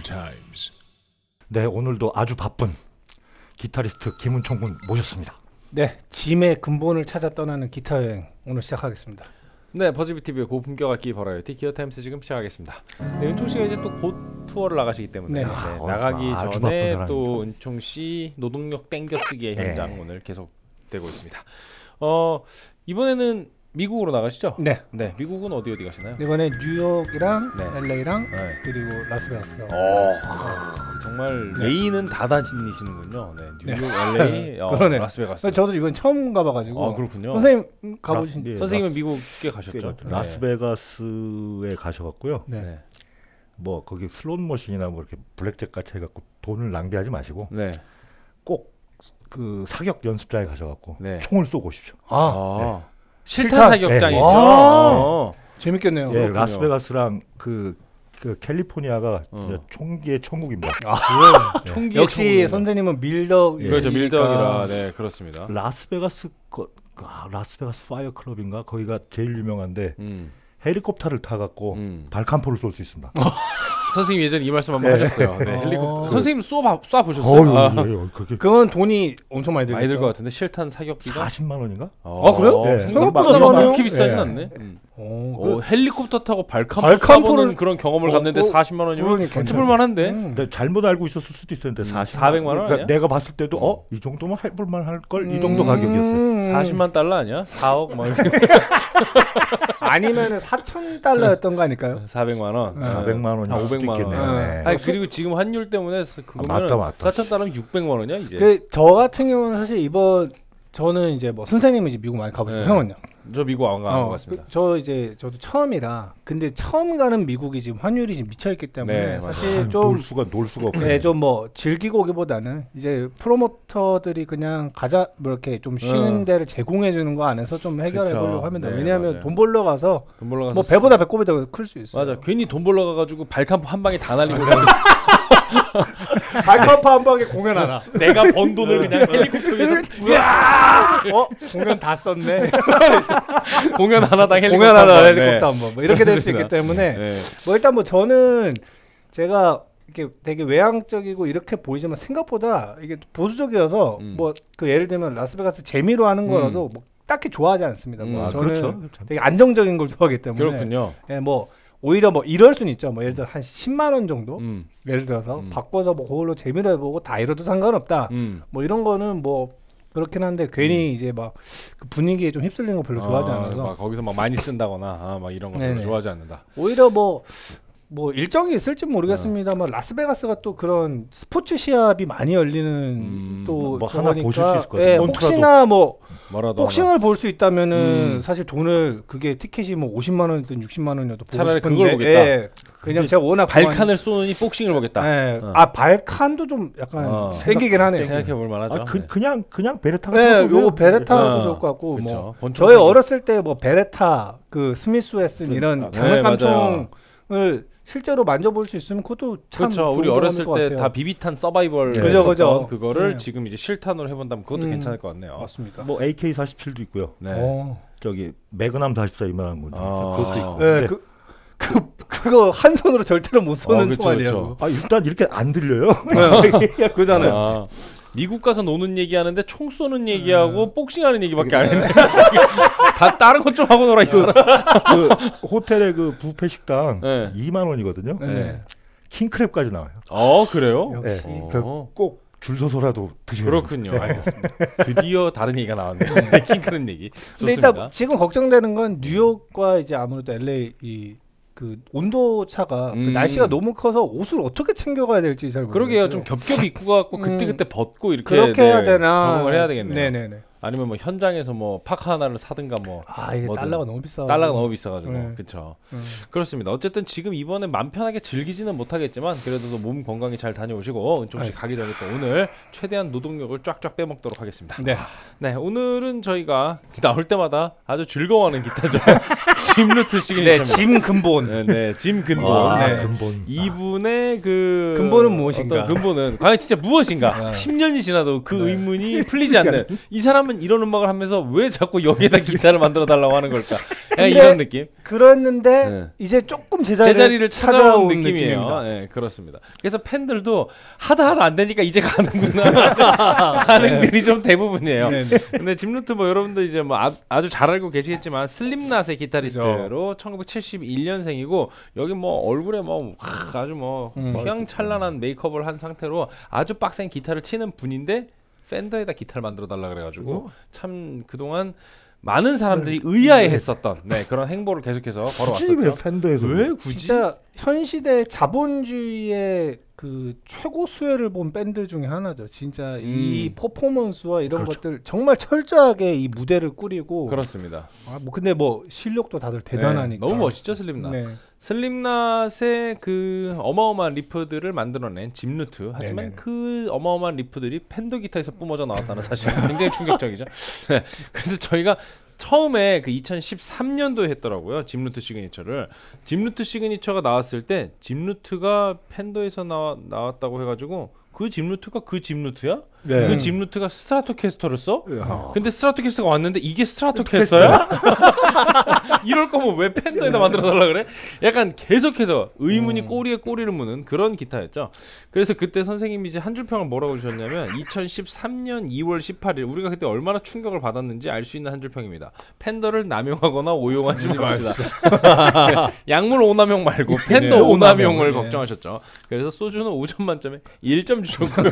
times. 네, 오늘도 아주 바쁜 기타리스트 김은총 군 모셨습니다. 네, 짐의 근본을 찾아 떠나는 기타 여행 오늘 시작하겠습니다. 네, 버즈비TV의 고품격 악기 버라이어티 기어타임스 지금 시작하겠습니다. 네, 은총 씨가 이제 또 곧 투어를 나가시기 때문에 네. 나가기 아주 전에 바쁜 또 은총 씨 노동력 땡겨쓰기의 현장 오늘 계속되고 있습니다. 이번에는 미국으로 나가시죠? 네, 네, 미국은 어디 가시나요? 이번에 뉴욕이랑 네. LA랑 네. 그리고 라스베가스가. 정말 메인은 다 다니시는군요. 네, 뉴욕, LA, 그러네. 라스베가스. 저도 이번 처음 가봐가지고. 그렇군요. 선생님 가보신? 예, 선생님은 미국에 가셨죠? 네. 라스베가스에 가셔갖고요. 네. 네. 뭐 거기 슬롯 머신이나 뭐 이렇게 블랙잭 같이 해갖고 돈을 낭비하지 마시고 네. 꼭 그 사격 연습장에 가셔갖고 네. 총을 쏘고 오십시오. 실탄 사격장 네. 있죠. 아. 재밌겠네요. 예, 그렇군요. 라스베가스랑 그 캘리포니아가 진짜 총기의 천국입니다. 총기 역시 선생님은 밀덕. 그렇죠, 밀덕이라. 네, 그렇습니다. 라스베가스 파이어 클럽인가 거기가 제일 유명한데 헬리콥터를 타갖고 발칸포를 쏠 수 있습니다. 선생님 예전에 이 말씀 한번 하셨어요. 네, 헬리콥터. 선생님 쏴 보셨어요? 어휴, 그게 그건 돈이 엄청 많이 들겠죠. 많이 들 것 같은데 실탄 사격기가 40만 원인가? 그래요? 네. 생각보다 막 많아요. 그렇게 비싸진 네. 않네. 그 헬리콥터 타고 발칸포 발칸포를- 쏘는 그런 경험을 갔는데 40만 원이면 그러니까 해볼 만한데. 근데 잘못 알고 있었을 수도 있었는데 400만 원 그러니까 아니야? 내가 봤을 때도 이 정도면 해볼만 할 걸 이 정도 가격이었어요. 40만 달러 아니야? 4억 막 이렇게. 아니면은 4,000달러였던 거 아닐까요? 400만 원. 400만 원이 한 수도 500만 원. 있겠네요. 네. 아니 그리고 지금 환율 때문에 그거면 맞다. 4천 달러면 600만 원이야 이제. 저 같은 경우는 사실 이번 저는 이제 뭐 선생님은 이제 미국 많이 가보시고 네. 형은요? 저 미국 안 가는 것 같습니다. 저도 처음이라. 근데 처음 가는 미국이 지금 환율이 지금 미쳐 있기 때문에 네, 사실 놀 좀 수가 없고. 네, 좀 뭐 즐기고 오기보다는 이제 프로모터들이 그냥 가자 뭐 이렇게 좀 쉬는 데를 제공해 주는 거 안에서 좀 해결해 그쵸. 보려고 하면 돼. 네, 왜냐하면 맞아요. 돈 벌러 가서 돈 벌러 가서 뭐 배보다 배꼽이 더 클 수 있어요. 맞아. 괜히 돈 벌러 가가지고 발칸포 한 방에 다 날리고 발칸포 한 방에 공연 하나. 내가 번 돈을 그냥 헬리콥터 위에서 공연 다 썼네. 공연 하나당 헬리콥터 공연 하나 한 번. 헬리콥터 한 번. 뭐 이렇게 될 수 있기 그렇습니다. 때문에 네. 뭐 일단 뭐 저는 제가 이렇게 되게 외향적이고 이렇게 보이지만 생각보다 이게 보수적이어서 뭐 그 예를 들면 라스베가스 재미로 하는 거라도 뭐 딱히 좋아하지 않습니다. 뭐 저는 그렇죠. 되게 안정적인 걸 좋아하기 때문에 그렇군요. 예, 뭐 오히려 뭐 이럴 수는 있죠. 뭐 예를 들어 한 10만 원 정도 예를 들어서 바꿔서 뭐 그걸로 재미로 해보고 다 이뤄도 상관없다. 뭐 이런 거는 뭐 그렇긴 한데 괜히 이제 막 그 분위기에 좀 휩쓸리는 거 별로 좋아하지 않아서 막 거기서 막 많이 쓴다거나 막 이런 거 별로 네네. 좋아하지 않는다. 오히려 뭐 일정이 있을지 모르겠습니다만 라스베가스가 또 그런 스포츠 시합이 많이 열리는 또 뭐 하나 저거니까, 보실 수 있을 것 예, 같아요. 혹시나 뭐 뭐라도 복싱을 볼 수 있다면은 사실 돈을 그게 티켓이 뭐 50만 원이든 60만 원이어도 보고 차라리 싶은데 그걸 보겠다. 예, 그냥 제가 워낙 발칸을 쏘느니 복싱을 보겠다. 예, 발칸도 좀 약간 땡기긴 하네요. 생각해 볼 만하죠. 그냥 베레타가 네, 좋고요. 요거 베레타도 네. 좋을 것 같고 그쵸. 뭐 권총 저희 사기. 어렸을 때 뭐 베레타 그 스미스 웨슨 이런 네, 장난감총을 실제로 만져볼 수 있으면 그것도 참 그렇죠. 우리 좋은 어렸을 경험일 것 때 다 같아요. 비비탄 서바이벌 네. 그죠, 했었던 그죠. 그거를 네. 지금 이제 실탄으로 해본다면 그것도 괜찮을 것 같네요. 맞습니다. 뭐 AK-47도 있고요. 네. 저기 매그넘 44 이만한 건데 그것도 있고. 네, 근데 그거 한 손으로 절대로 못 쏘는 그쵸, 총알이에요. 그쵸. 일단 이렇게 안 들려요. 그잖아요. 아, 미국 가서 노는 얘기하는데 총 쏘는 얘기하고 복싱하는 얘기밖에 안 했네. 다 다른 것 좀 하고 놀아 이 사람. 그 호텔의 그 뷔페 식당 네. 2만 원이거든요. 네. 킹크랩까지 나와요. 그래요? 역시. 꼭 줄 서서라도 드셔야 그렇군요. 돼요. 알겠습니다. 드디어 다른 얘기가 나왔네요. 킹크랩 얘기. 근데 좋습니다. 일단 지금 걱정되는 건 뉴욕과 이제 아무래도 LA 그 온도 차가 그 날씨가 너무 커서 옷을 어떻게 챙겨가야 될지 잘 모르겠어요. 그러게요. 좀 겹겹이 입고 가고 그때 그때 벗고 이렇게 그렇게 해야 되나 적응을 해야 되겠네요. 네네네. 아니면 뭐 현장에서 뭐 파카 하나를 사든가 뭐 이게 뭐든. 달러가 너무 비싸. 달러가 너무 비싸가지고 네. 그렇죠. 그렇습니다. 어쨌든 지금 이번에 맘 편하게 즐기지는 못하겠지만 그래도 몸 건강히 잘 다녀오시고 은총씨 가기 전에 또 오늘 최대한 노동력을 쫙쫙 빼먹도록 하겠습니다. 네. 네, 오늘은 저희가 나올 때마다 아주 즐거워하는 기타죠. 짐루트 시그니처. 네, 짐 근본. 네, 짐 근본. 네. 근본. 이분의 그 근본은 무엇인가? 근본은 과연 진짜 무엇인가? 10년이 지나도 그 의문이 풀리지 않는. 이 사람은 이런 음악을 하면서 왜 자꾸 여기에다 기타를 만들어 달라고 하는 걸까? 이런 느낌. 그랬는데 이제 조금 제자리를 찾아온 느낌이에요. 네, 그렇습니다. 그래서 팬들도 하다 안 되니까 이제 가는구나 반응들이 좀 대부분이에요. 근데 짐루트 뭐 여러분들 이제 뭐 아주 잘 알고 계시겠지만 슬립낫의 기타리스트로 1971년생이고 여기 뭐 얼굴에 뭐 아주 뭐 휘황찬란한 메이크업을 한 상태로 아주 빡센 기타를 치는 분인데 팬더에다 기타를 만들어 달라 그래가지고 참 그동안 많은 사람들이 의아해했었던 그런 행보를 계속해서 걸어왔었죠. 왜 팬더에서 왜 굳이? 진짜 현 시대 자본주의의 그 최고 수혜를 본 밴드 중에 하나죠. 진짜 이 퍼포먼스와 이런 것들 정말 철저하게 이 무대를 꾸리고. 그렇습니다. 뭐 근데 뭐 실력도 다들 대단하니까. 너무 멋있죠 슬립낫. 슬립낫의 그 어마어마한 리프들을 만들어낸 짐루트. 하지만 그 어마어마한 리프들이 팬더 기타에서 뿜어져 나왔다는 사실 굉장히 충격적이죠. 그래서 저희가 처음에 그 2013년도에 했더라고요. 짐루트 시그니처를. 짐루트 시그니처가 나왔을 때 짐루트가 팬더에서 나왔다고 해가지고 그 짐루트가 그 짐루트야? 그 짐루트가 스트라토캐스터를 써? 근데 스트라토캐스터가 왔는데 이게 스트라토캐스터야? 이럴 거면 왜 팬더에다 만들어달라 그래? 약간 계속해서 의문이 꼬리에 꼬리를 무는 그런 기타였죠. 그래서 그때 선생님이 이제 한 줄 평을 뭐라고 주셨냐면 2013년 2월 18일 우리가 그때 얼마나 충격을 받았는지 알 수 있는 한 줄 평입니다. 팬더를 남용하거나 오용하지 맙시다. 약물 오남용 말고 팬더 오남용을 걱정하셨죠. 그래서 소주는 5점 만점에 1점 주셨고요.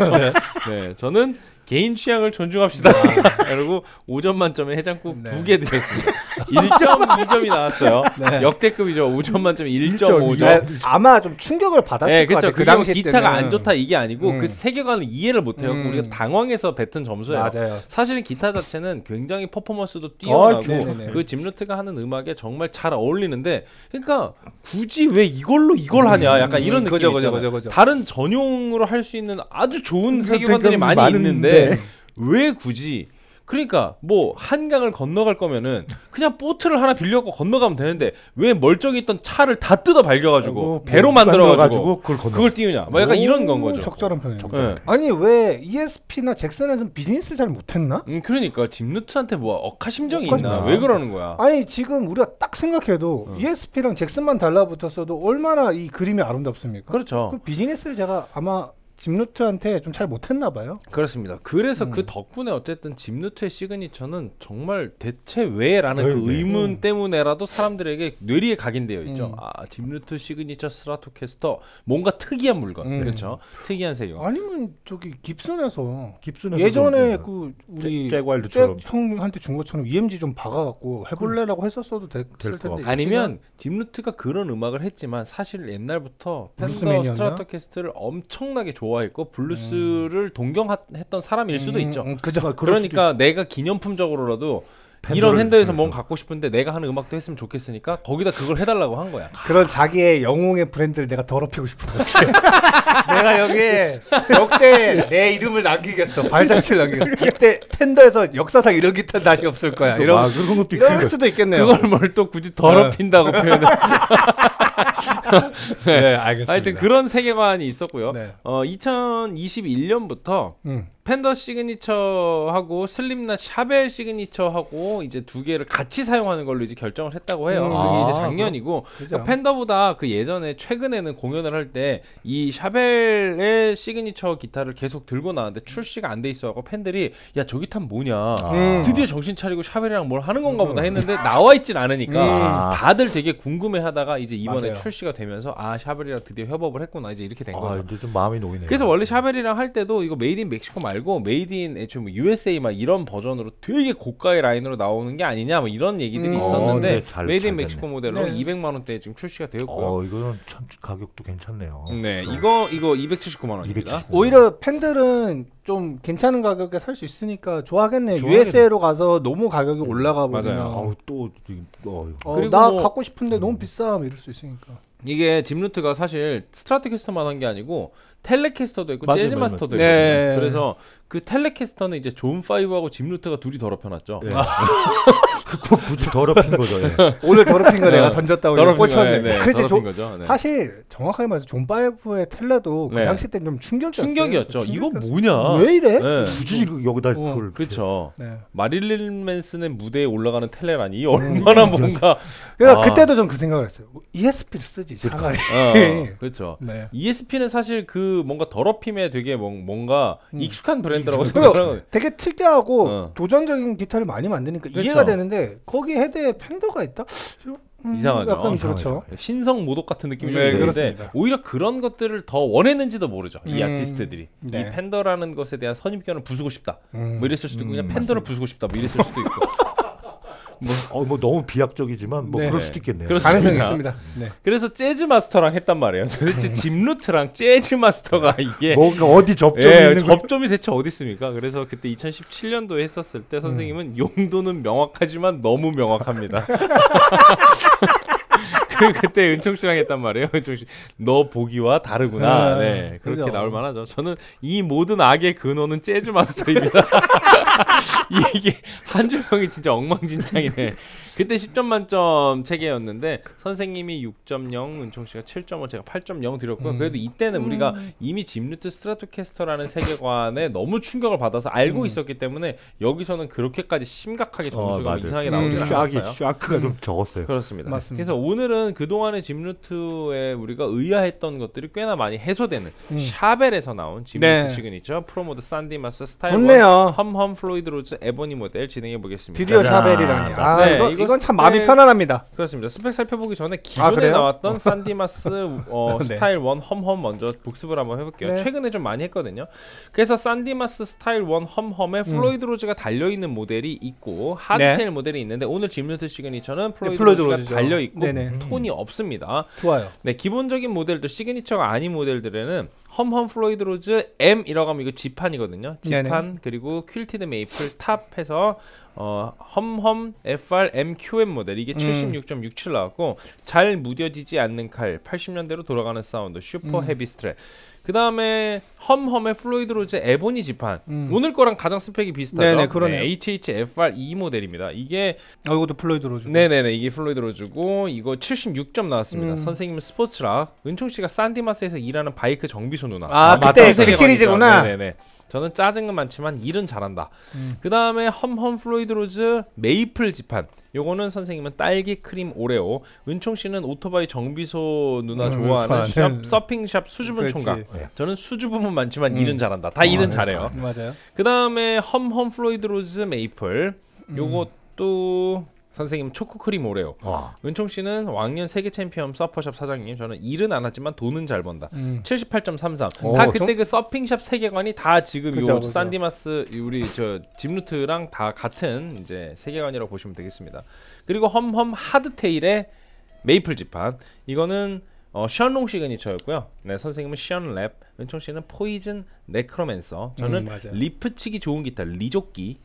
저는 개인 취향을 존중합시다. 그리고 5점 만점에 해장국 2개 드렸습니다. 1.2점이 나왔어요. 역대급이죠. 5점 만점에 1.5점. 아마 좀 충격을 받았을 것 같아요. 그 당시 기타가 안 좋다 이게 아니고 그 세계관을 이해를 못해요. 우리가 당황해서 뱉은 점수예요. 맞아요. 사실은 기타 자체는 굉장히 퍼포먼스도 뛰어나고 그 짐루트가 하는 음악에 정말 잘 어울리는데 그러니까 굳이 왜 이걸 하냐 약간 이런 느낌이 있잖아요. 다른 전용으로 할 수 있는 아주 좋은 세계관들이 많이 있는데 왜 굳이 그러니까 뭐 한강을 건너갈 거면은 그냥 보트를 하나 빌려갖고 건너가면 되는데 왜 멀쩡히 있던 차를 다 뜯어 발겨가지고 배로 만들어가지고 그걸 띄우냐 뭐 약간 이런 건 거죠. 적절한 표현이에요. 아니 왜 ESP나 잭슨에서는 비즈니스를 잘 못했나? 그러니까 짐루트한테 뭐 억하심정이 있나? 왜 그러는 거야? 아니 지금 우리가 딱 생각해도 ESP랑 잭슨만 달라붙었어도 얼마나 이 그림이 아름답습니까? 그렇죠. 그 비즈니스를 제가 아마 짐루트한테 좀 잘 못했나 봐요. 그렇습니다. 그래서 그 덕분에 어쨌든 짐루트의 시그니처는 정말 대체 왜라는 그 의문 때문에라도 사람들에게 뇌리에 각인되어 있죠. 아 짐루트 시그니처 스트라토캐스터 뭔가 특이한 물건 그렇죠. 특이한 세계. 아니면 저기 깁슨에서 예전에 그 우리 잭와일드처럼 형한테 준 것처럼 EMG 좀 박아갖고 해볼래라고 했었어도 됐을 텐데. 아니면 짐루트가 그런 음악을 했지만 사실 옛날부터 팬더 스트라토캐스터를 엄청나게 좋아했고 블루스를 동경했던 사람일 수도 있죠. 그죠. 그러니까 내가 기념품적으로라도 이런 핸드에서 뭔가 갖고 싶은데 내가 하는 음악도 했으면 좋겠으니까 거기다 그걸 해달라고 한 거야. 그런 자기의 영웅의 브랜드를 내가 더럽히고 싶은 거지. 내가 여기에 역대 내 이름을 남기겠어. 발자취를 남기겠어. 이때 팬더에서 역사상 이런 기타 다시 없을 거야. 이런 것도 이럴 수도 있겠네요. 그걸 뭘 또 굳이 더럽힌다고 표현을. 네, 알겠습니다. 하여튼 그런 세계관이 있었고요. 2021년부터 팬더 시그니처하고 슬립낫 샤벨 시그니처하고 이제 두 개를 같이 사용하는 걸로 이제 결정을 했다고 해요. 그게 이제 작년이고 그러니까 팬더보다 그 예전에 최근에는 공연을 할 때 이 샤벨의 시그니처 기타를 계속 들고 나왔는데 출시가 안 돼 있어갖고 팬들이 야 저 기타 뭐냐 드디어 정신 차리고 샤벨이랑 뭘 하는 건가 보다 했는데 나와 있진 않으니까 다들 되게 궁금해하다가 이제 이번에 출시가 되면서 아 샤벨이랑 드디어 협업을 했구나 이제 이렇게 된 거죠. 이제 좀 마음이 놓이네요. 그래서 원래 샤벨이랑 할 때도 이거 메이드 인 멕시코 말고 메이드 인 애초에 뭐 USA 막 이런 버전으로 되게 고가의 라인으로 나오는 게 아니냐 뭐 이런 얘기들이 있었는데 메이드 인 멕시코 모델로 200만 원대에 지금 출시가 되었고요. 이거는 참 가격도 괜찮네요. 네, 이거 279만 원입니다. 오히려 팬들은 좀 괜찮은 가격에 살 수 있으니까 좋아하겠네요. USA로 가서 너무 가격이 올라가 버리면 맞아요. 그리고 나 갖고 싶은데 너무 비싸 이럴 수 있으니까. 이게 짐루트가 사실 스트라토캐스터만 한 게 아니고 텔레캐스터도 있고 맞아요, 재즈 맞아요, 마스터도 맞아요. 있거든요. 네. 그래서 그 텔레캐스터는 이제 존 5하고 짐 루트가 둘이 더럽혀놨죠. 예. 굳이 더럽힌 거죠. 예. 오늘 더럽힌 거 내가 던졌다고 꽂혔는데. 그래서 거죠. 네. 사실 정확하게 말해서 존 5의 텔레도 그 네. 당시 때 좀 충격이었어요. 충격이었죠. 이거 뭐냐? 왜 이래? 네. 굳이 여기다 그걸 그렇죠. 네. 마릴린 맨슨의 무대에 올라가는 텔레라니 이 얼마나 뭔가. 그러니까 그때도 좀 그 생각을 했어요. ESP를 쓰지 차라리. 그렇죠. 네. ESP는 사실 그 뭔가 더럽힘에 되게 뭔가 익숙한 브랜드라고 생각하거든요. 되게 특이하고 도전적인 기타를 많이 만드니까 그렇죠. 이해가 되는데 거기 헤드에 팬더가 있다? 이상하죠. 약간 그렇죠. 신성 모독 같은 느낌이 좀 네, 있는데 그렇습니다. 오히려 그런 것들을 더 원했는지도 모르죠. 이 아티스트들이 네. 이 팬더라는 것에 대한 선입견을 부수고 싶다. 뭐 이랬을 수도 있고 그냥 팬더를 부수고 싶다. 뭐 이랬을 수도 있고. 뭐 너무 비약적이지만 뭐 네. 그럴 수도 있겠네요. 가능성이 있습니다. 네. 그래서 재즈 마스터랑 했단 말이에요. 도대체 짐 루트랑 재즈 마스터가 이게 뭔가 어디 접점이 있는 접점이 대체 어디 있습니까? 그래서 그때 2017년도에 했었을 때 선생님은 용도는 명확하지만 너무 명확합니다. 그때 은총 씨랑 했단 말이에요. 은총 씨, 너 보기와 다르구나. 네, 그렇게 그죠. 나올 만하죠. 저는 이 모든 악의 근원은 재즈 마스터입니다. 이게 한 줄평이 진짜 엉망진창이네. 그때 10점 만점 체계였는데 선생님이 6.0, 은총 씨가 7.5, 제가 8.0 드렸고요. 그래도 이때는 우리가 이미 짐 루트 스트라토캐스터라는 세계관에 너무 충격을 받아서 알고 있었기 때문에 여기서는 그렇게까지 심각하게 점수가 맞아요. 이상하게 나오지 않았어요. 샤크가 좀 적었어요. 그렇습니다. 맞습니다. 그래서 오늘은 그동안의 짐 루트에 우리가 의아했던 것들이 꽤나 많이 해소되는 샤벨에서 나온 짐 루트 네. 시그니처 프로모드 산디마스 스타일 좋네요. 험험 플로이드 로즈 에보니 모델 진행해 보겠습니다. 드디어 짜잔. 샤벨이라니. 네, 이건 참 스펙- 마음이 편안합니다. 그렇습니다. 스펙 살펴보기 전에 기존에 그래요? 나왔던 산디마스 네. 스타일 1 험험 먼저 복습을 한번 해볼게요. 네. 최근에 좀 많이 했거든요. 그래서 산디마스 스타일 1 험험에 플로이드 로즈가 달려있는 모델이 있고 하드테일 모델이 있는데 오늘 짐 루트 시그니처는 플로이드 로즈가 로즈죠. 달려있고 네네. 톤이 없습니다. 좋아요. 네, 기본적인 모델도 시그니처가 아닌 모델들에는 험험 플로이드 로즈 M이라고 하면 이거 지판이거든요. 지판 네네. 그리고 퀼티드 메이플 탑 해서 험험 FR MQM 모델 이게 76.67 나왔고 잘 무뎌지지 않는 칼 80년대로 돌아가는 사운드 슈퍼 헤비 스트랩 그 다음에 험험의 플로이드 로즈 에보니 지판 오늘 거랑 가장 스펙이 비슷하죠. 네네, 그러네요. HHFR2 모델입니다. 이게 이것도 플로이드 로즈. 네네네 이게 플로이드 로즈고 이거 76점 나왔습니다. 선생님은 스포츠락 은총 씨가 산디마스에서 일하는 바이크 정비소 누나. 그때 그 세계관이죠. 시리즈구나. 네네네. 저는 짜증은 많지만 일은 잘한다. 그 다음에 험험 플로이드 로즈 메이플 지판. 요거는 선생님은 딸기 크림 오레오. 은총 씨는 오토바이 정비소 누나 좋아하는 샵, 서핑샵 수줍은 그렇지. 총각. 저는 수줍음은 많지만 일은 잘한다. 다 일은 잘해요. 맞아요. 그 다음에 험험 플로이드 로즈 메이플. 요것도 선생님 초코크림 오레오. 은총 씨는 왕년 세계 챔피언 서퍼샵 사장님. 저는 일은 안 하지만 돈은 잘 번다. 78.33. 다 그때 그 서핑샵 세계관이 다 지금 요 그죠. 산디마스 우리 저 짐루트랑 다 같은 이제 세계관이라고 보시면 되겠습니다. 그리고 험험 하드테일의 메이플 지판. 이거는 션롱 시그니처였고요. 네, 선생님은 션랩, 은총 씨는 포이즌 네크로맨서. 저는 맞아요. 리프 치기 좋은 기타 리조끼.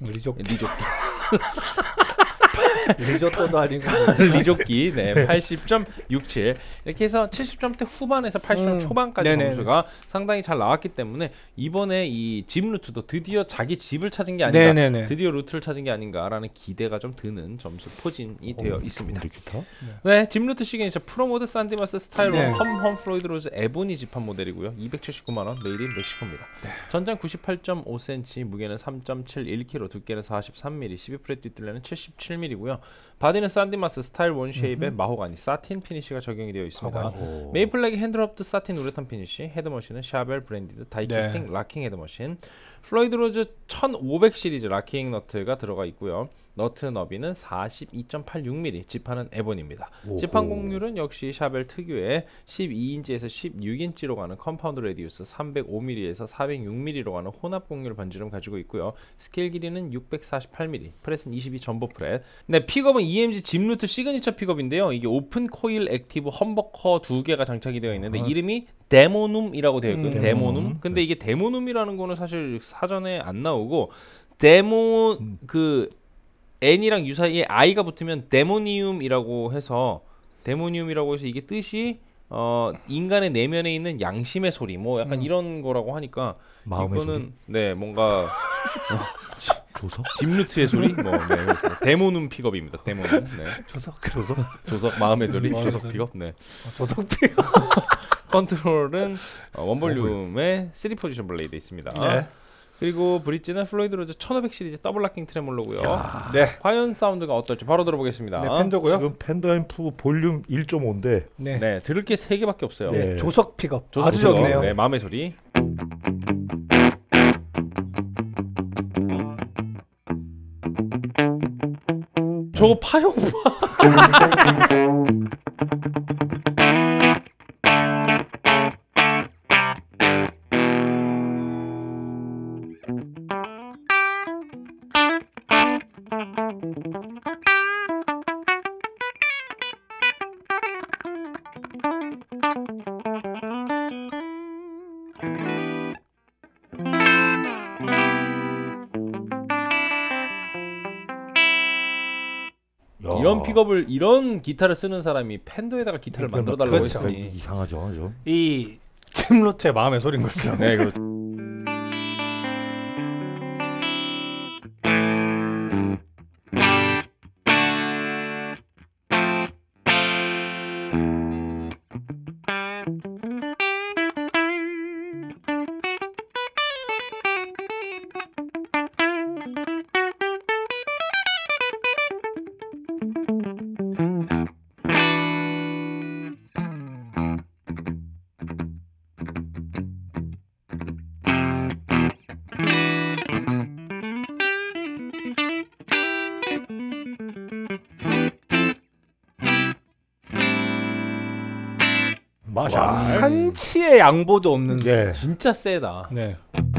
리조또도 아니고 리조끼 네 80.67 이렇게 해서 70점대 후반에서 80점 초반까지 네네. 점수가 상당히 잘 나왔기 때문에 이번에 이 집 루트도 드디어 자기 집을 찾은 게 아닌가 네네네. 드디어 루트를 찾은 게 아닌가라는 기대가 좀 드는 점수 포진이 되어 있습니다. 기타? 네, 집 루트 시그니처 프로모드 산디마스 스타일 네. 험험 플로이드 로즈 에보니 지판 모델이고요. 279만 원, 메이드 인 멕시코입니다. 전장 98.5cm, 무게는 3.71kg, 두께는 43mm, 12프렛 뒷둘레는 77mm고요. 바디는 산디마스 스타일 원 쉐입의 마호가니 사틴 피니시가 적용이 되어 있습니다. 메이플렉 핸드럽드 사틴 우레탄 피니시, 헤드머신은 샤벨 브랜디드 다이캐스팅 락킹 헤드머신, 플로이드 로즈 1500 시리즈 락킹 너트가 들어가 있고요. 너트 너비는 42.86mm, 지판은 에본입니다. 지판 곡률은 역시 샤벨 특유의 12인치에서 16인치로 가는 컴파운드 레디우스 305mm에서 406mm로 가는 혼합 곡률 번지름 가지고 있고요. 스케일 길이는 648mm, 프렛은 22 전보 프렛. 네, 픽업은 EMG 짐 루트 시그니처 픽업인데요. 이게 오픈 코일 액티브 험버커 두 개가 장착이 되어 있는데 이름이 데모눔이라고 되어 있고요. 데모눔. 근데 이게 데모눔이라는 거는 사실 사전에 안 나오고 데모 그 N이랑 U 사이에 I가 붙으면 데모니움이라고 해서 이게 뜻이 인간의 내면에 있는 양심의 소리 뭐 약간 이런 거라고 하니까 마음의 이거는 네 뭔가 조석? 집루트의 소리 뭐 네, 데모눔 픽업입니다. 데모눔 네. 조석 마음의 소리 조석 픽업 네. 조석 픽업. 컨트롤은 원볼륨의 3 포지션 블레이드 있습니다. 네. 그리고 브릿지는 플로이드 로즈 1500 시리즈 더블 락킹 트레몰로고요. 네. 과연 사운드가 어떨지 바로 들어보겠습니다. 네, 펜더고요. 지금 펜더 앰프 볼륨 1.5인데 네. 네, 들을 게 3개밖에 없어요. 네. 조석 픽업. 조석 아주 픽업. 좋네요. 네, 마음의 소리. 저거 파형 이런 픽업을 이런 기타를 쓰는 사람이 팬더에다가 기타를 만들어 달라고 그렇죠. 했으니 이상하죠, 좀. 이 짐로트의 마음의 소리인 거죠. 네, 그렇죠. 마샬. 한치의 양보도 없는. 네. 진짜 세다. 네.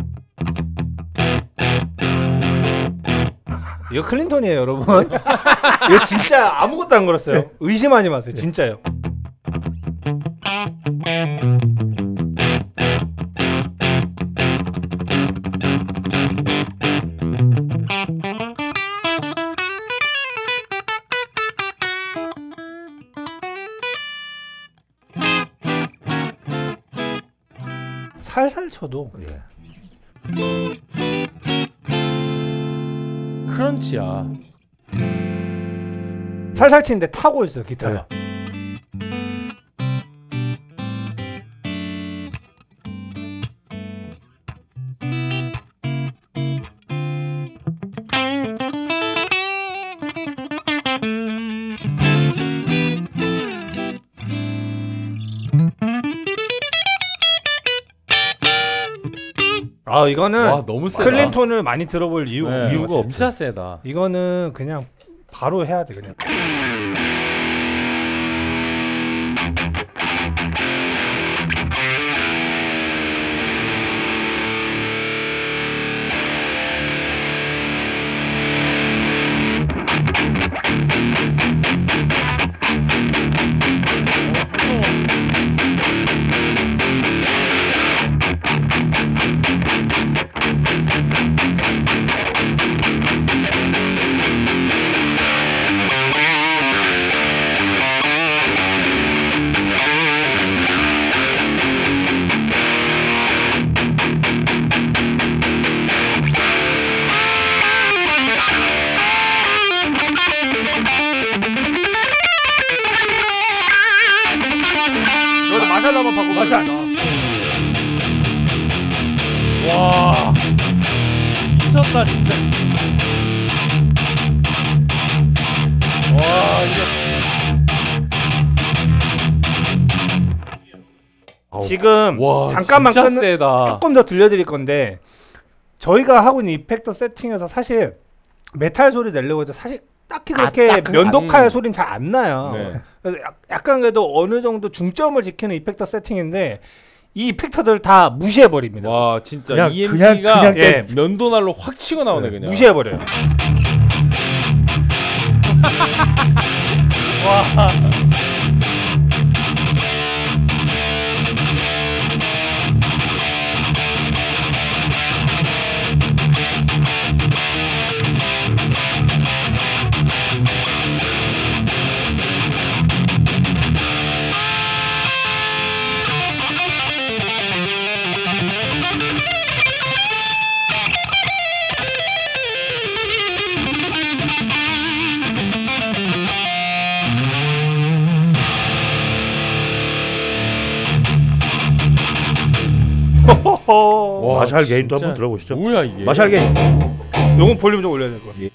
이거 클린턴이에요, 여러분. 이거 진짜 아무것도 안 걸었어요. 의심하지 마세요, 진짜요. 살살 쳐도 예. 크런치야. 살살 치는데 타고 있어요, 기타가. 아, 이거는 와, 너무 세다. 클린톤을 많이 들어볼 이유가 네, 이유가 진짜 세다. 이거는 그냥 바로 해야 돼, 그냥. 마샬 한번 바꿔. 마샬. 와, 미쳤다 진짜. 와, 이거 지금 와, 잠깐만 진짜 세다. 조금 더 들려드릴 건데, 저희가 하고 있는 이펙터 세팅에서 사실 메탈 소리 내려고 해도 사실 딱히 그렇게 면도칼 소리는 잘 안 나요. 네. 그래서 약간 그래도 어느 정도 중점을 지키는 이펙터 세팅인데 이 이펙터들 다 무시해버립니다. 와, 진짜 그냥, EMG가 그냥 예, 면도날로 확 치고 나오네. 그냥 무시해버려요. 와. 마샬 게인도 한번 들어보시죠. 뭐야 이게? 마샬 게인. 요거 볼륨 좀 올려야 될 것 같아요.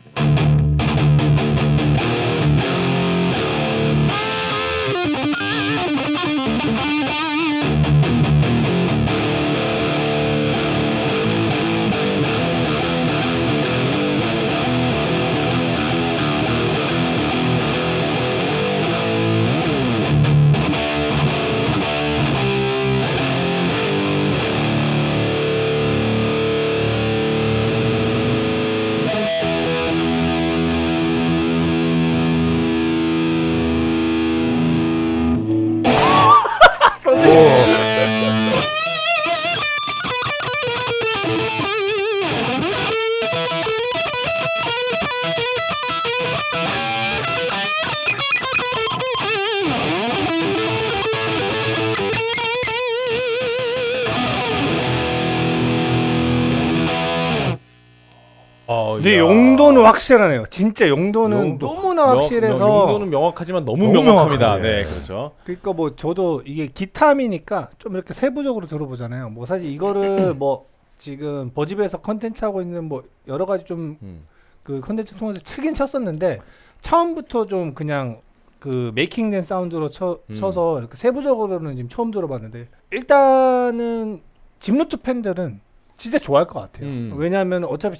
근데 용도는 확실하네요. 진짜 용도는 너무나 확실해서 용도는 명확하지만 너무 명확합니다. 네, 그렇죠. 그러니까 뭐 저도 이게 기타미니까 좀 이렇게 세부적으로 들어보잖아요. 뭐 사실 이거를 뭐 지금 버즈비에서 컨텐츠 하고 있는 뭐 여러 가지 좀 그 컨텐츠 통해서 치긴 쳤었는데 처음부터 좀 그냥 그 메이킹된 사운드로 쳐서 이렇게 세부적으로는 지금 처음 들어봤는데 일단은 집노트 팬들은 진짜 좋아할 것 같아요. 왜냐하면 어차피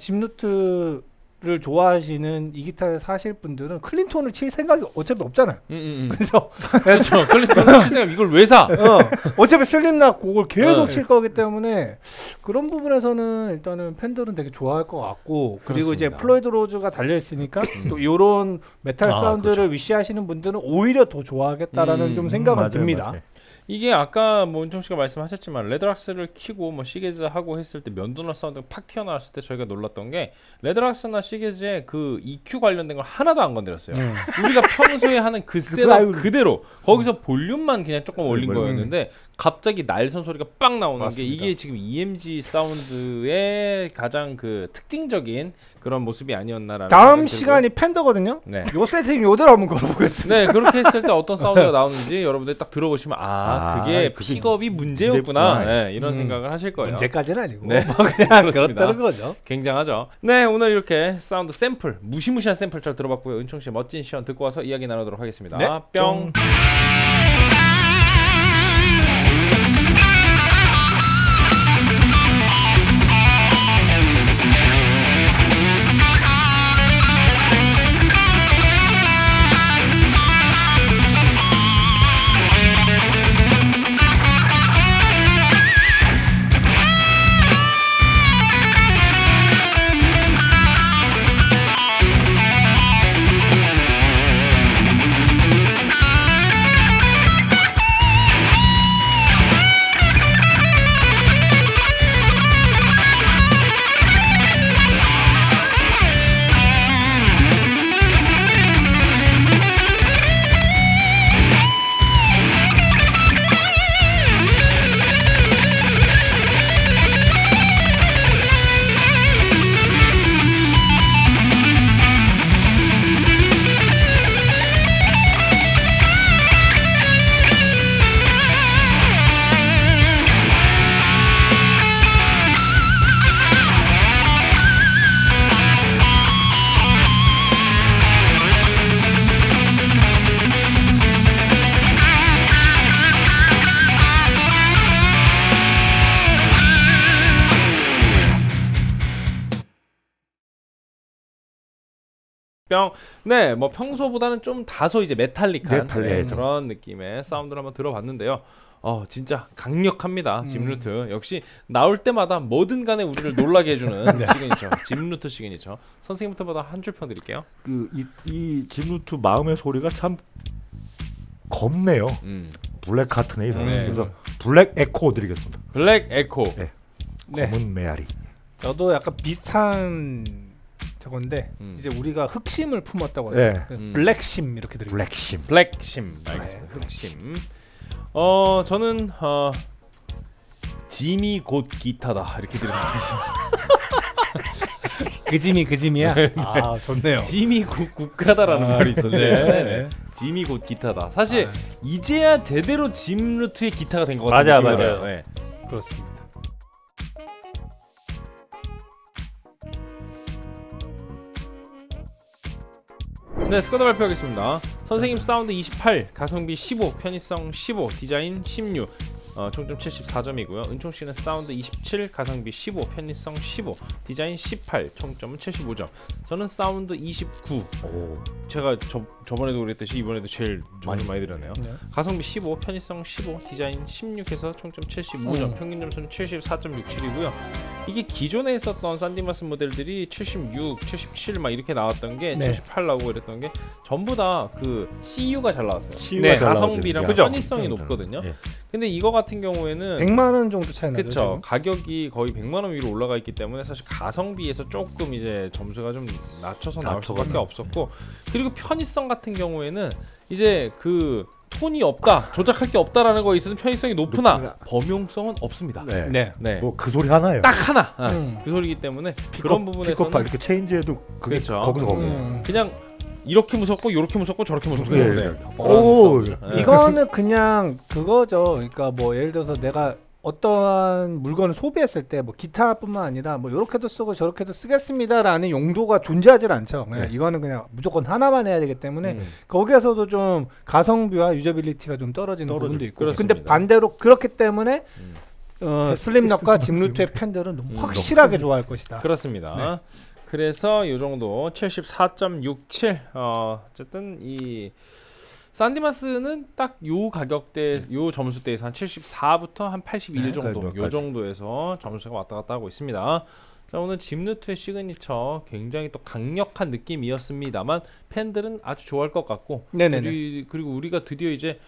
집노트를 좋아하시는 이 기타를 사실 분들은 클린톤을 칠 생각이 어차피 없잖아요. 그래서 그렇죠. 클린톤을 칠 생각 이걸 왜 사? 어차피 슬림나 곡을 계속 칠 거기 때문에 그런 부분에서는 일단은 팬들은 되게 좋아할 것 같고 그리고 그렇습니다. 이제 플로이드 로즈가 달려 있으니까 또 이런 메탈 사운드를 그렇죠. 위시하시는 분들은 오히려 더 좋아하겠다라는 좀 생각은 맞아요, 듭니다. 맞아요. 이게 아까 뭐 은총 씨가 말씀하셨지만 레드락스를 키고 뭐 시게즈 하고 했을 때 면도날 사운드가 팍 튀어나왔을 때 저희가 놀랐던 게 레드락스나 시게즈의 그 EQ 관련된 걸 하나도 안 건드렸어요. 우리가 평소에 하는 그 셋업 그대로 거기서 볼륨만 그냥 조금 올린 거였는데 갑자기 날선 소리가 빵 나오는 맞습니다. 게 이게 지금 EMG 사운드의 가장 그 특징적인 그런 모습이 아니었나라는 다음 시간이 팬더거든요. 네. 요 세팅 요대로 한번 걸어보겠습니다. 네, 그렇게 했을 때 어떤 사운드가 나오는지 여러분들 딱 들어보시면 그게 그게 픽업이 문제였구나. 네, 이런 생각을 하실 거예요. 문제까지는 아니고 네, 뭐 그냥 그렇습니다. 그렇다는 거죠. 굉장하죠. 네, 오늘 이렇게 사운드 샘플 무시무시한 샘플 잘 들어봤고요. 은총 씨의 멋진 시연 듣고 와서 이야기 나누도록 하겠습니다. 네. 뿅. 뿅. 네, 뭐 평소보다는 좀 다소 이제 메탈릭한 그런 느낌의 사운드를 한번 들어봤는데요. 진짜 강력합니다. 집루트 역시 나올 때마다 뭐든 간에 우리를 놀라게 해주는 시그니처, 집루트 시그니처. 선생님부터 한 줄 평드릴게요. 이 집루트 마음의 소리가 참 겁네요. 블랙 카트네. 그래서 블랙 에코 드리겠습니다. 블랙 에코. 네. 검은 메아리. 저도 약간 비슷한 저건데 이제 우리가 흑심을 품었다고 하죠. 블랙심 이렇게 드리겠습니다. 블랙심. 알겠습니다. 흑심. 저는 짐이 곧 기타다 이렇게 드리겠습니다. 그 짐이야. 아 좋네요. 짐이 곧 국가다라는 말이 있었는데 짐이 곧 기타다. 사실 이제야 제대로 짐루트의 기타가 된 것 같아요. 맞아요. 네. 그렇습니다. 네, 스쿼드 발표하겠습니다. 선생님 사운드 28, 가성비 15, 편의성 15, 디자인 16, 총점 74점이고요. 은총씨는 사운드 27, 가성비 15, 편의성 15, 디자인 18, 총점은 75점. 저는 사운드 29. 제가 저번에도 그랬듯이 이번에도 제일 많이 드렸네요. 네. 가성비 15, 편의성 15, 디자인 16해서 총점 75점, 평균 점수는 74.67이고요. 이게 기존에 있었던 산디마스 모델들이 76, 77 막 이렇게 나왔던 게 78 나오고 이랬던 게 전부 다 그 CU가 잘 나왔어요. 네, 가성비랑 편의성이 높거든요. 근데 이거 같은 경우에는 100만 원 정도 차이 나죠. 그렇죠. 가격이 거의 100만 원 위로 올라가 있기 때문에 사실 가성비에서 조금 이제 점수가 좀 낮춰서 나올 수밖에 없었고, 그리고 편의성 같은 경우에는 이제 그 톤이 없다, 조작할 게 없다라는 거에 있어서 편의성이 높으나 범용성은 없습니다. 네. 뭐 그 소리 하나예요. 딱 하나. 그 소리이기 때문에 그런 부분에서는 픽업파 이렇게 체인지해도 그게 그렇죠. 거기서 거기에요. 그냥 이렇게 무섭고 이렇게 무섭고 저렇게 무섭고. 오, 이거는 그냥 그거죠. 그러니까 뭐 예를 들어서 내가 어떠한 물건을 소비했을 때 뭐 기타뿐만 아니라 뭐 이렇게도 쓰고 저렇게도 쓰겠습니다라는 용도가 존재하지 않죠. 그냥 이거는 그냥 무조건 하나만 해야 되기 때문에 거기에서도 좀 가성비와 유저빌리티가 좀 떨어지는 부분도 있고. 그렇습니다. 근데 반대로 그렇기 때문에 슬립넛과 짐루트의 팬들은 너무 확실하게 좋아할 것이다. 그렇습니다. 네. 그래서 이 정도 74.67. 어쨌든 이 산디마스는 딱 요 가격대, 요 점수대에서 한 74부터 한 81 정도, 요 정도에서 점수가 왔다 갔다 하고 있습니다. 자, 오늘 짐루트의 시그니처 굉장히 또 강력한 느낌이었습니다만 팬들은 아주 좋아할 것 같고, 그리고 우리가 드디어 이제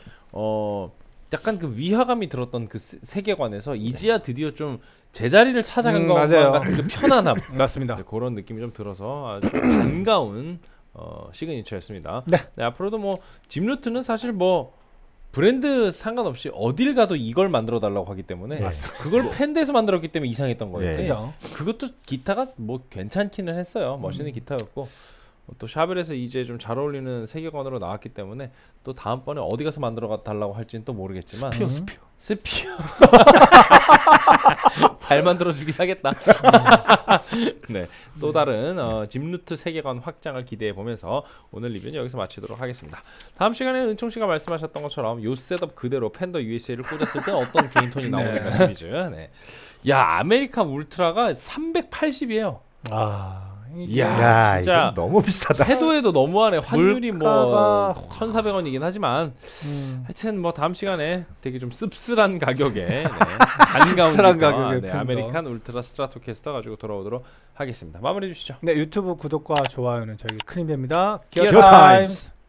약간 그 위화감이 들었던 그 세계관에서 이제야 드디어 좀 제자리를 찾아간 것 같은 그 편안함 맞습니다. 그런 느낌이 좀 들어서 아주 반가운 시그니처였습니다. 네, 앞으로도 뭐 짐루트는 사실 뭐 브랜드 상관없이 어딜 가도 이걸 만들어 달라고 하기 때문에 그걸 팬드에서 만들었기 때문에 이상했던 거예요. 그것도 기타가 뭐 괜찮기는 했어요. 멋있는 기타였고, 또 샤벨에서 이제 좀 잘 어울리는 세계관으로 나왔기 때문에 또 다음번에 어디 가서 만들어 달라고 할지는 또 모르겠지만 스피어 잘 만들어주긴 하겠다. 네, 또 다른 짐루트 세계관 확장을 기대해 보면서 오늘 리뷰는 여기서 마치도록 하겠습니다. 다음 시간에는 은총씨가 말씀하셨던 것처럼 요 셋업 그대로 팬더 USA를 꽂았을 때는 어떤 개인 톤이 나오는가 시리즈. 야, 아메리칸 울트라가 380이에요. 이야, 진짜 너무 비싸다. 해도 너무하네. 환율이 뭐 1,400원이긴 하지만 하여튼 뭐 다음 시간에 되게 좀 씁쓸한 가격에 반가운 가격에 아메리칸 울트라 스트라토캐스터 가지고 돌아오도록 하겠습니다. 마무리해 주시죠. 네, 유튜브 구독과 좋아요는 저희 큰 힘이 됩니다. 기어 타임스.